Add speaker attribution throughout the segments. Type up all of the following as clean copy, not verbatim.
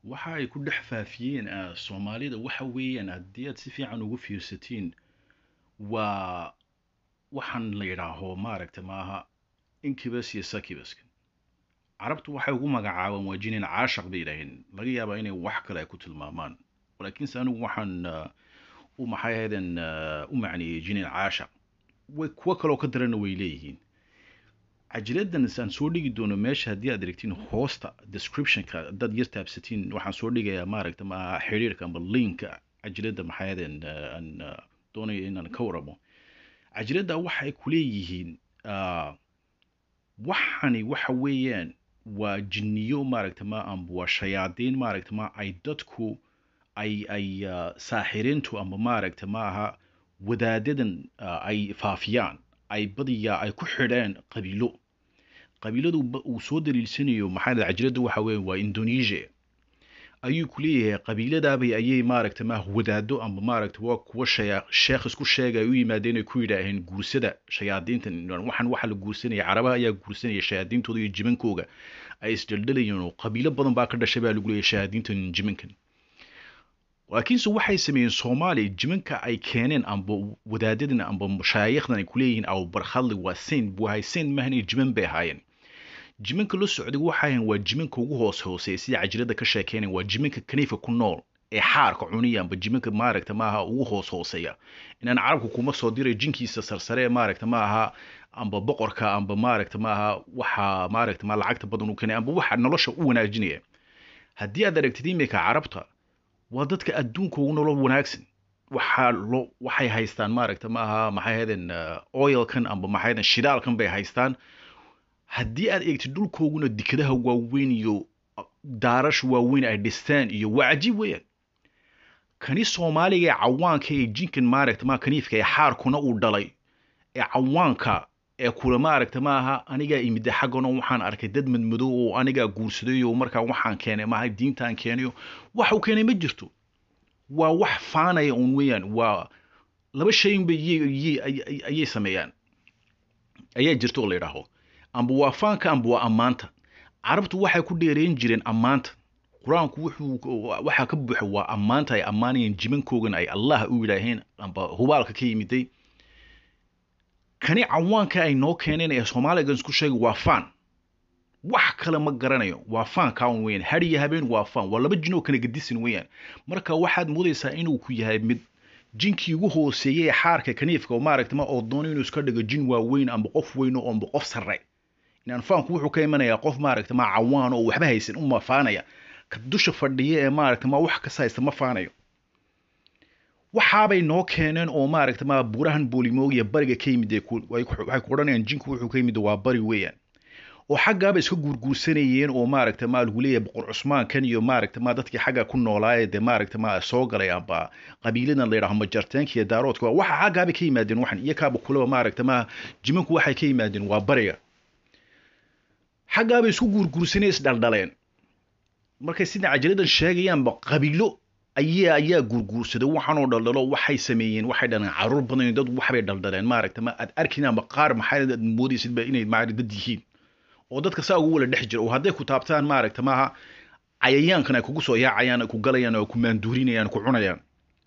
Speaker 1: waxa ay ku dhex faafiyeen Soomaalida waxa weeyaan haddii aad si fiican ugu fiirsatiin waa waxaan la yidhaaho maaragta maaha incubus iyo succubus carabtu waxay ugu magacaabaan waa jinin caashaq bay yidhaaheen laga yaabaa inay wax kale ay ku tilmaamaan laakiinse anigu waxaan u maxay ahaydeen u macneeyey jinin caashaq way kuwo kaloo ka darana way leeyihiin cajiladan aan soo dhigi doono meesha haddii aad aragtiin hoosta descriptionka dad yar taabsatiin waxaan soo dhigayaa maaragta maaha xiriirka amba linka cajilada maxay ahaydeen aan doonayo inaan ka waramo cajilada waxay ku leeyihiin waxani waxa weeyaan waa jinniyo maaragta ma amba waa shayaadiin maaragta ma ay dadku ay saaxiriintu amba maaragta maaha wadaadadan ay faafiyaan ay badiyaa ay ku xidheen qabiiladu uu soo daliilsanayo maxaa cajilada waxa weeye waa Indonesia ayuu ku leeyahay qabiiladaabay ayay maaragta ma wadaado amba maaragta waa kuwa sheekh isku sheegay u yimaadeen ay ku yidhaaheen guursada shayaadiintan waxaan waxa la guursanaya carabaha ayaa guursanaya shayaadiintooda iyo jimankooga ay isdaldalayeen oo qabiilo badan baa ka dhashay baa lagu leeyahay shayaadiintan jimankan laakiinse waxay sameeyeen Soomaali jimanka ay keeneen amba wadaadadan amba mashaayikhdan ay ku leeyihiin aw barkhadli waa saint buhay saint mahani jiman bay ahaayeen jimanka la socday waxaan waa jimanka ugu hooseeya sida cajilada ka sheekeynay waa jimanka kaniifa ku nool ee xaarka cuniya amba jimanka maaragta maaha ugu hooseeya inaan carabku kuma soo diray jinkiisa sarsare maaragta maaha amba boqorka amba maaragta maaha waxa maaragta ma lacagta badan u keenay amba waxa nolosha u wanaajinaya haddii aad aragtid imika carabta waa dadka adduunka ugu nolol wanaagsan waxay haystaan maaragta maaha maxay ahaydeen oilkan amba maxay ahaydeen shidaalkan bay haystaan haddii aad eegtid dhulkooguna dikadaha waaweyn iyo daarash waaweyn ay dhistaan iyo waa cajiib weeyaan kani Soomaaliga ee cawaanka ee jinkan maaragta ma kaniifka ee xaarkuna uu dhalay ee cawaanka ee kula maaragta maaha aniga imid xaqana waxaan arkay dad madmadow oo aniga guursaday oo markaa waxaan keenay maaha diintaan keenayo wax uu keenay ma jirto waa wax faanaya un weeyaan waa laba shay ayay sameeyaan ayaa jirto oo la yiraahdo amba waa faanka amba waa amaanta carabtu waxay ku dheereen jireen amaanta quraanku waxa ka buuxa waa amaanta ay amaanayeen jimankoogan ay Allah u yiraaheen amba hubaalka ka yimiday kani cawaanka ay noo keeneen ee Soomaaliga isku sheegay waa faan wax kale ma garanayo waa faan kaan weyn hariya habeen waa faan waa laba jino kala gadisin weeyaan marka waxaad moodaysaa inuu ku yahay mid jinkii ugu hooseeyay xaarka kaniifka oo maaragta ma oo doonay inuu iska dhigo jin waa weyn amba qof weyn oo amba qof sarre inaan faanku wuxuu ka imanayaa qof maaragta ma cawaan oo waxba haysan uma faanaya ka dusha fadhiya ee maaragta ma wax ka saysta ma faanayo waxaabay noo keeneen oo maaragta ma burahan boolimoog iyo bariga ka yimid waxay ku oranayaan jinku wuxuu ka yimid waa bari weeyaan oo xaggaaba iska guurguursanayeen oo maaragta ma lagu leeyahay boqor Cusmaan kan iyo maaragta ma dadkii xagga ku noolaayay de maaragta ma soo galay amba qabiiladan la yiraahdo majartaanka iyo daaroodka waxa xaggaaba ka yimaadeen waxan iyakaaba kulaba maaragta ma jimanku waxay ka yimaadeen waa bariga xaggaaba isku guurguursanayeen dhaldhaleen markay sida cajaladan sheegayaan ba qabiilo ayaa guurguursaday waxaan oo dhaldhalo waxay sameeyeen waxay dhalan caruur badan dad waxbay dhaldhaleen maaragta ma aad arkinaa ma qaar maxay moodaysid ba inay maaragta dad yihiin oo dadka saa ugu wala dhex jira oo hadday ku taabtaan maaragta maaha cayayaankan ay kugu soo yaacayaan ku galayaan oo ku maanduurinayaan ku cunayaan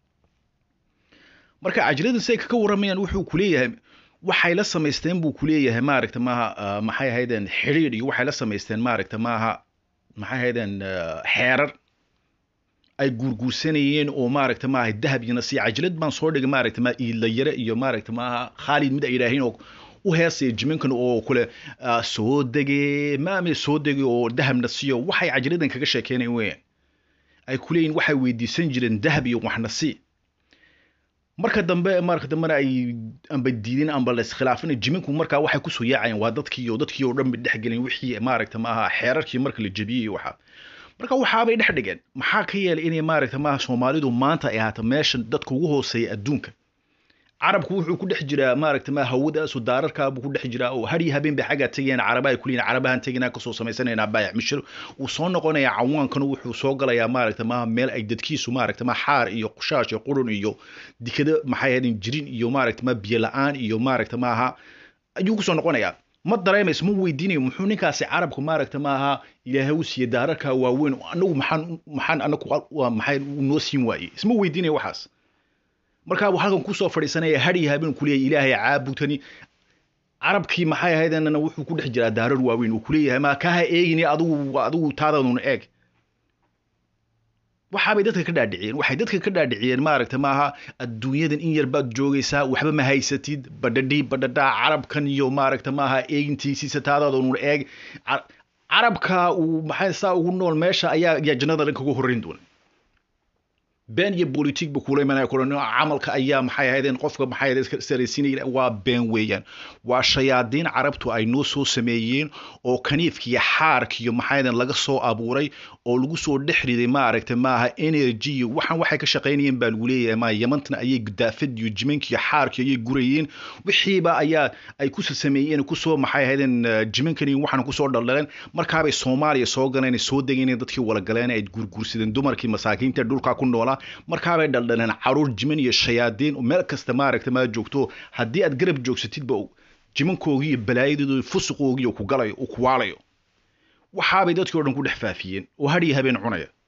Speaker 1: marka cajaladan say ka waramayaan wuxuu ku leeyahay waxay la sameysteen buu ku leeyahay maaragta maaha maxay ahaydeen xiriir iyo waxay la sameysteen maaragta maaha maxay ahaydeen xeerar ay guurguursanayeen oo maaragta maaha dahab iyo nasiic cajalad baan soo dhigay maaragta ma ila yare iyo maaragta maaha Khalid mid ay yiraahdeen oo u heesay jimankan oo kule soo degay oo dahab nasiiyo waxay cajaladan kaga sheekeynayeen weeyaan ay ku leeyihiin waxay weydiisan jireen dahab iyo wax nasiic marka dambe ay amba diidin amba la iskhilaafin jimanku marka waxay ku soo yaacayeen waa dadkii oo dhan dhex gelin wixii maaragta maaha xeerarkii marka la jabiyay waxa marka waxaabay dhex dhigeen maxaa ka yeelay inay maaragta maaha Soomaalidu maanta ay ahaato meeshan dadka ugu hooseeya adduunka carabku wuxuu ku dhex jiraa maaragta maaha hawadaas oo daararka buu ku dhex jiraa oo hariya habeen bay xaga tageen carabaha ku leeyeen carabahan tagina ka soo sameysanaynaa baayac mishir uu soo noqonaya cawaankan wuxuu soo galayaa maaragta maaha meel ay dadkiisu maaragta maaha xaar iyo qushaash iyo qurun iyo dikada maxay ahayn jirin iyo maaragta maaha biyo la'aan iyo maaragta maaha ayuu ku soo noqonayaa ma dareemays ma weydiinayo muxuu ninkaasi carabku maaragta maaha ilaahay u siiyey daararka waaweyn anagu maxaan anagu waa maxay noo siin waayey isma weydiinayo waxaas markaa halkan ku soo fadhiisanaya hadhiy habeen ku leeyahay ilaahay caabudtani carabkii maxay ahaydana wuxuu ku dhex jiraa daarar waaweyn uu ku leeyahay ma ka ha eegini adigu taadaduna eeg waxaabay dadka ka dhaadhiciyeen waxay dadka ka dhaadhiciyeen maaragta maaha adduunyadan in yar baad joogaysaa waxba ma haysatid badhadhaa carabkan iyo maaragta maaha eegintiisiisa taadaduna eeg carabka uu maxay saa ugu nool meesha ayaa jannada dhan kaga horreyn doona been iyo politique ba kula imanaya kulan camalka ayaa maxay ahaydeen qofka maxay ahayd sareysiinay waa been weeyaan waa shayaadiin carabtu ay noo soo sameeyeen oo kaniifkiya xaarkiyo maxay ahaydeen laga soo abuuray oo lagu soo dhexriday maaragtay maaha energy waxay ka shaqeynayeen baa lagu leeyahay ma yamantana ayay gudaafad iyo jimankiyo xaarkiyo ayay gurayeen wixiiba ayaa ay ku sameeyeen ku soo maxay ahaydeen jimankani waxaan ku soo dhaldhaleen markaabay Soomaaliya soo galeen soo degeen dadkii wala galeen ay gurgursideen dumarkii masaakiinta dhulka ku noolaa markaabay dhaldhaleen caruur jiman iyo shayaadiin oo meel kasta maaragta ma joogto haddii aad garab joogsatid ba jimankoogii iyo balaayadooda fusuqoogii ku galayo oo ku waalayo waxaabay dadkii oo dhan ku dhex faafiyeen oo hadhiy habeen cunaya